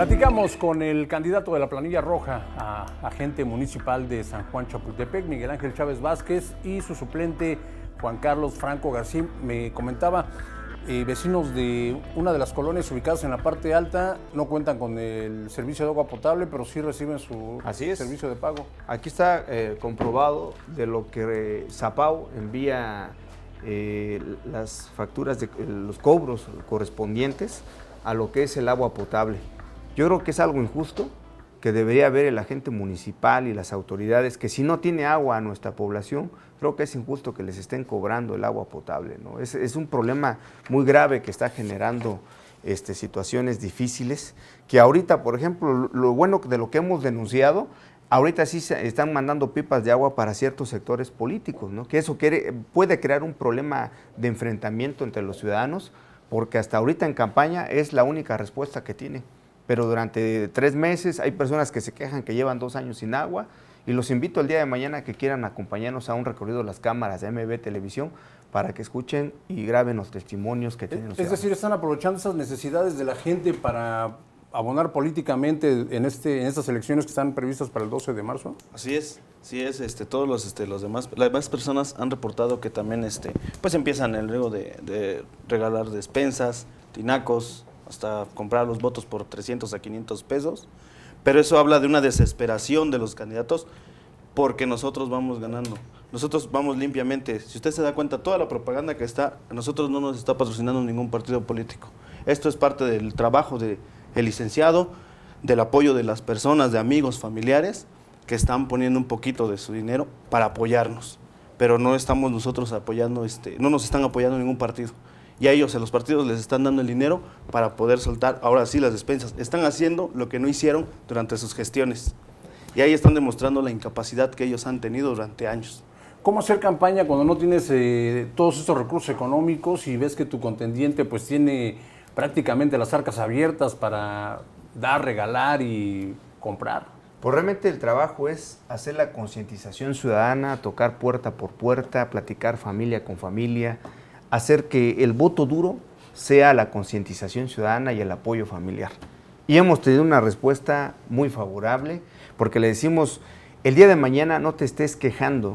Platicamos con el candidato de la planilla roja a agente municipal de San Juan Chapultepec, Miguel Ángel Chávez Vázquez, y su suplente Juan Carlos Franco García. Me comentaba, vecinos de una de las colonias ubicadas en la parte alta no cuentan con el servicio de agua potable, pero sí reciben su servicio de pago. Aquí está comprobado de lo que Zapao envía las facturas, de los cobros correspondientes a lo que es el agua potable. Yo creo que es algo injusto, que debería haber el agente municipal y las autoridades, que si no tiene agua a nuestra población, creo que es injusto que les estén cobrando el agua potable, ¿no? Es un problema muy grave que está generando situaciones difíciles, que ahorita, por ejemplo, lo bueno de lo que hemos denunciado, ahorita sí se están mandando pipas de agua para ciertos sectores políticos, ¿no? Que eso puede crear un problema de enfrentamiento entre los ciudadanos, porque hasta ahorita en campaña es la única respuesta que tiene. Pero durante 3 meses hay personas que se quejan que llevan 2 años sin agua, y los invito el día de mañana a que quieran acompañarnos a un recorrido de las cámaras de MB Televisión para que escuchen y graben los testimonios que tienen los ciudadanos. Es decir, están aprovechando esas necesidades de la gente para abonar políticamente en estas elecciones que están previstas para el 12 de marzo. Así es, todos las demás personas han reportado que también pues empiezan el riesgo de regalar despensas, tinacos, hasta comprar los votos por 300 a 500 pesos, pero eso habla de una desesperación de los candidatos porque nosotros vamos ganando, nosotros vamos limpiamente. Si usted se da cuenta, toda la propaganda que está, a nosotros no nos está patrocinando ningún partido político. Esto es parte del trabajo del licenciado, del apoyo de las personas, de amigos, familiares, que están poniendo un poquito de su dinero para apoyarnos, pero no estamos nosotros apoyando, no nos están apoyando ningún partido. Y a ellos, a los partidos, les están dando el dinero para poder soltar, ahora sí, las despensas. Están haciendo lo que no hicieron durante sus gestiones. Y ahí están demostrando la incapacidad que ellos han tenido durante años. ¿Cómo hacer campaña cuando no tienes todos estos recursos económicos y ves que tu contendiente pues tiene prácticamente las arcas abiertas para dar, regalar y comprar? Pues realmente el trabajo es hacer la concientización ciudadana, tocar puerta por puerta, platicar familia con familia, hacer que el voto duro sea la concientización ciudadana y el apoyo familiar. Y hemos tenido una respuesta muy favorable, porque le decimos, el día de mañana no te estés quejando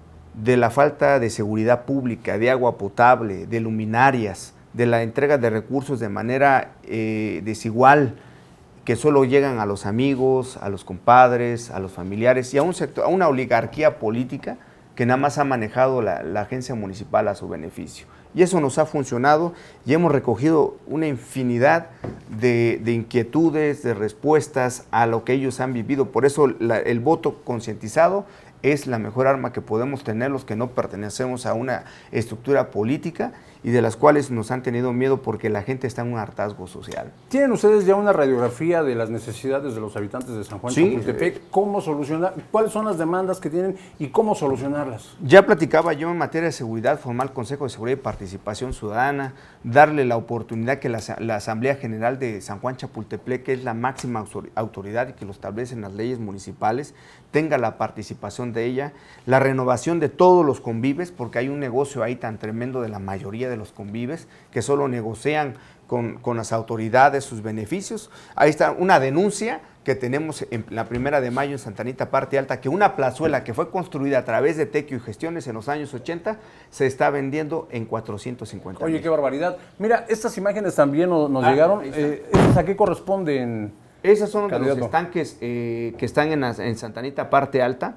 de la falta de seguridad pública, de agua potable, de luminarias, de la entrega de recursos de manera desigual, que solo llegan a los amigos, a los compadres, a los familiares y a un sector, a una oligarquía política que nada más ha manejado la agencia municipal a su beneficio. Y eso nos ha funcionado y hemos recogido una infinidad de inquietudes, de respuestas a lo que ellos han vivido. Por eso el voto concientizado es la mejor arma que podemos tener los que no pertenecemos a una estructura política y de las cuales nos han tenido miedo porque la gente está en un hartazgo social. ¿Tienen ustedes ya una radiografía de las necesidades de los habitantes de San Juan Chapultepec? ¿Cómo solucionar? ¿Cuáles son las demandas que tienen y cómo solucionarlas? Ya platicaba yo en materia de seguridad, formar el Consejo de Seguridad y Participación Ciudadana, darle la oportunidad que la Asamblea General de San Juan Chapultepec, que es la máxima autoridad y que lo establecen las leyes municipales, tenga la participación de ella, la renovación de todos los convives, porque hay un negocio ahí tan tremendo de la mayoría de los convives, que solo negocian con las autoridades sus beneficios. Ahí está una denuncia que tenemos en la 1 de mayo en Santa Anita, parte alta, que una plazuela que fue construida a través de Tequio y gestiones en los años 80, se está vendiendo en 450,000. Oye, qué barbaridad. Mira, estas imágenes también nos llegaron. ¿A qué corresponden? Esos son de los estanques que están en Santa Anita, parte alta,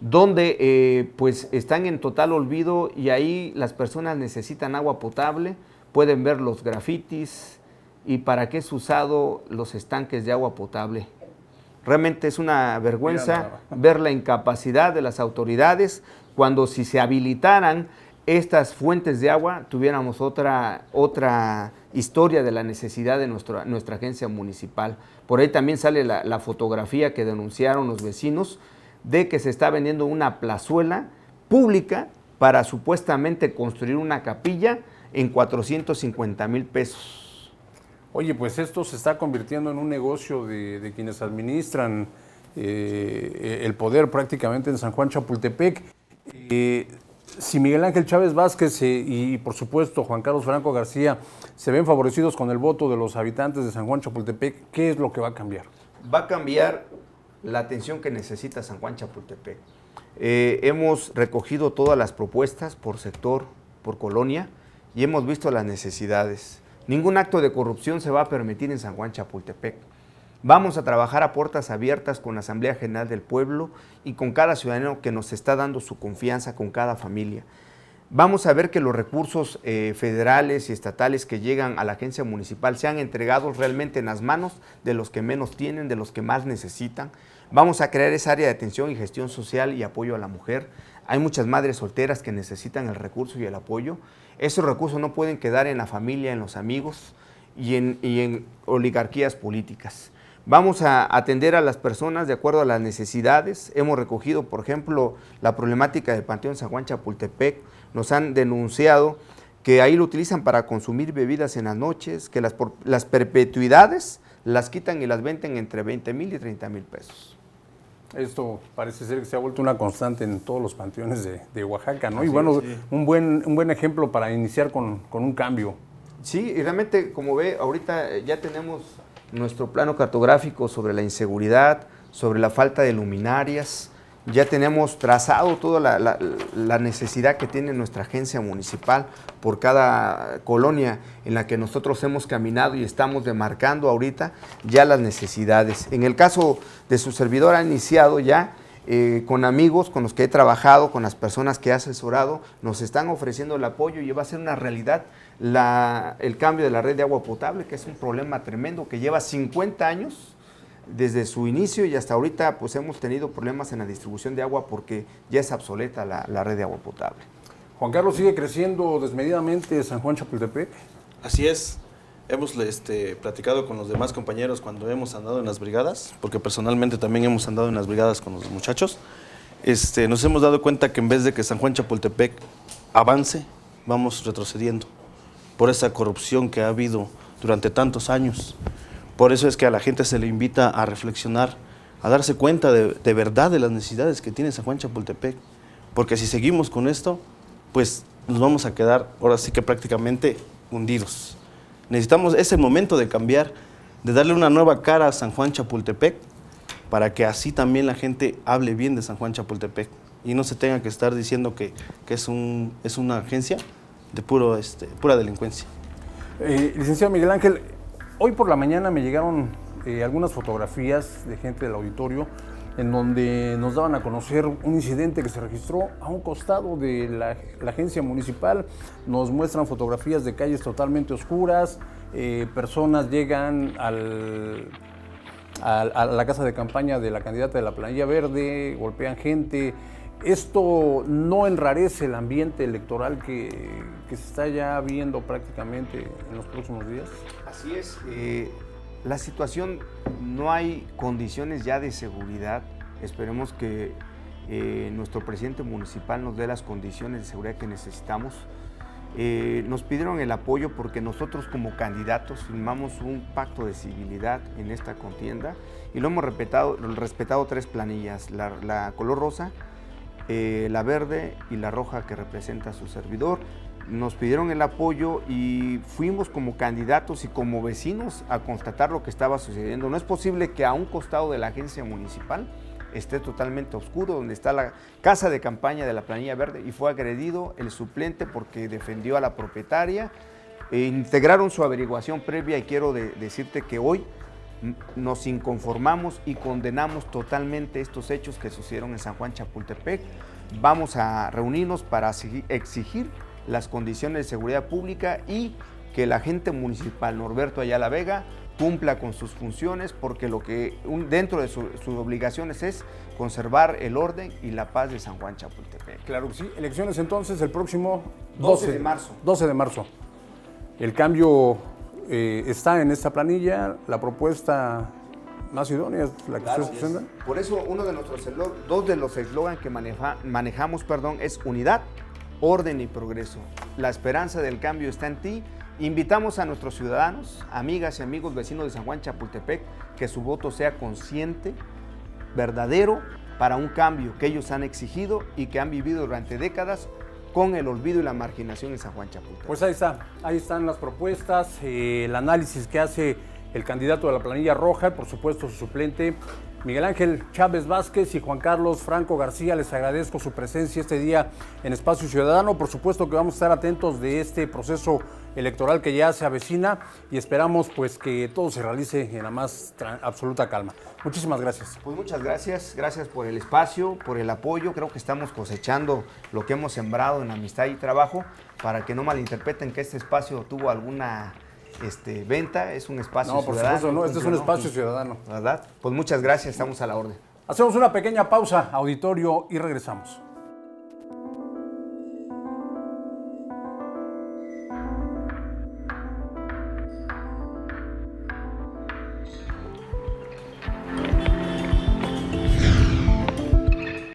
donde pues están en total olvido y ahí las personas necesitan agua potable, pueden ver los grafitis y para qué es usado los estanques de agua potable. Realmente es una vergüenza ver la incapacidad de las autoridades cuando si se habilitaran estas fuentes de agua tuviéramos otra historia de la necesidad de nuestra agencia municipal. Por ahí también sale la fotografía que denunciaron los vecinos de que se está vendiendo una plazuela pública para supuestamente construir una capilla en 450,000 pesos. Oye, pues esto se está convirtiendo en un negocio de quienes administran el poder prácticamente en San Juan Chapultepec. Si Miguel Ángel Chávez Vázquez y por supuesto Juan Carlos Franco García se ven favorecidos con el voto de los habitantes de San Juan Chapultepec, ¿qué es lo que va a cambiar? Va a cambiar la atención que necesita San Juan Chapultepec. Hemos recogido todas las propuestas por sector, por colonia, y hemos visto las necesidades. Ningún acto de corrupción se va a permitir en San Juan Chapultepec. Vamos a trabajar a puertas abiertas con la Asamblea General del Pueblo y con cada ciudadano que nos está dando su confianza, con cada familia. Vamos a ver que los recursos federales y estatales que llegan a la agencia municipal sean entregados realmente en las manos de los que menos tienen, de los que más necesitan. Vamos a crear esa área de atención y gestión social y apoyo a la mujer. Hay muchas madres solteras que necesitan el recurso y el apoyo. Esos recursos no pueden quedar en la familia, en los amigos y en oligarquías políticas. Vamos a atender a las personas de acuerdo a las necesidades. Hemos recogido, por ejemplo, la problemática del Panteón San Juan Chapultepec. Nos han denunciado que ahí lo utilizan para consumir bebidas en las noches, que las perpetuidades las quitan y las venden entre 20,000 y 30,000 pesos. Esto parece ser que se ha vuelto una constante en todos los panteones de Oaxaca, ¿no? Así y bueno, sí. un buen ejemplo para iniciar con un cambio. Sí, y realmente, como ve, ahorita ya tenemos nuestro plano cartográfico sobre la inseguridad, sobre la falta de luminarias. Ya tenemos trazado toda la necesidad que tiene nuestra agencia municipal por cada colonia en la que nosotros hemos caminado y estamos demarcando ahorita ya las necesidades. En el caso de su servidor ha iniciado ya con amigos con los que he trabajado, con las personas que he asesorado, nos están ofreciendo el apoyo y va a ser una realidad el cambio de la red de agua potable, que es un problema tremendo que lleva 50 años desde su inicio y hasta ahorita pues hemos tenido problemas en la distribución de agua porque ya es obsoleta la red de agua potable. Juan Carlos, ¿sigue creciendo desmedidamente San Juan Chapultepec? Así es. Hemos platicado con los demás compañeros cuando hemos andado en las brigadas, porque personalmente también hemos andado en las brigadas con los muchachos. Nos hemos dado cuenta que en vez de que San Juan Chapultepec avance, vamos retrocediendo por esa corrupción que ha habido durante tantos años. Por eso es que a la gente se le invita a reflexionar, a darse cuenta de verdad de las necesidades que tiene San Juan Chapultepec. Porque si seguimos con esto, pues nos vamos a quedar ahora sí que prácticamente hundidos. Necesitamos ese momento de cambiar, de darle una nueva cara a San Juan Chapultepec, para que así también la gente hable bien de San Juan Chapultepec y no se tenga que estar diciendo que es una agencia de pura delincuencia. Licenciado Miguel Ángel, hoy por la mañana me llegaron algunas fotografías de gente del auditorio en donde nos daban a conocer un incidente que se registró a un costado de la agencia municipal. Nos muestran fotografías de calles totalmente oscuras, personas llegan a la casa de campaña de la candidata de la Planilla Verde, golpean gente. ¿Esto no enrarece el ambiente electoral que se está ya viendo prácticamente en los próximos días? Así es. La situación, no hay condiciones ya de seguridad. Esperemos que nuestro presidente municipal nos dé las condiciones de seguridad que necesitamos. Nos pidieron el apoyo porque nosotros como candidatos firmamos un pacto de civilidad en esta contienda y lo hemos respetado tres planillas, la color rosa, la verde y la roja que representa a su servidor. Nos pidieron el apoyo y fuimos como candidatos y como vecinos a constatar lo que estaba sucediendo. No es posible que a un costado de la agencia municipal esté totalmente oscuro, donde está la casa de campaña de la Planilla Verde, y fue agredido el suplente porque defendió a la propietaria. Integraron su averiguación previa y quiero decirte que hoy nos inconformamos y condenamos totalmente estos hechos que sucedieron en San Juan Chapultepec. Vamos a reunirnos para exigir las condiciones de seguridad pública y que el agente municipal Norberto Ayala Vega cumpla con sus funciones, porque dentro de sus obligaciones es conservar el orden y la paz de San Juan Chapultepec. Claro que sí. Elecciones entonces el próximo 12 de marzo. 12 de marzo. El cambio está en esta planilla, la propuesta más idónea es la que ustedes presentan. Por eso dos de los eslogans que manejamos es unidad, orden y progreso. La esperanza del cambio está en ti. Invitamos a nuestros ciudadanos, amigas y amigos vecinos de San Juan Chapultepec, que su voto sea consciente, verdadero, para un cambio que ellos han exigido y que han vivido durante décadas con el olvido y la marginación en San Juan Chapultepec. Pues ahí están las propuestas, el análisis que hace el candidato de la planilla roja, por supuesto su suplente, Miguel Ángel Chávez Vázquez y Juan Carlos Franco García. Les agradezco su presencia este día en Espacio Ciudadano. Por supuesto que vamos a estar atentos de este proceso electoral que ya se avecina y esperamos pues que todo se realice en la más absoluta calma. Muchísimas gracias. Pues muchas gracias por el espacio, por el apoyo. Creo que estamos cosechando lo que hemos sembrado en amistad y trabajo, para que no malinterpreten que este espacio tuvo alguna venta. Es un espacio ciudadano. No, por supuesto, no, este es un espacio ciudadano. ¿Verdad? Pues muchas gracias, estamos a la orden. Hacemos una pequeña pausa, auditorio, y regresamos.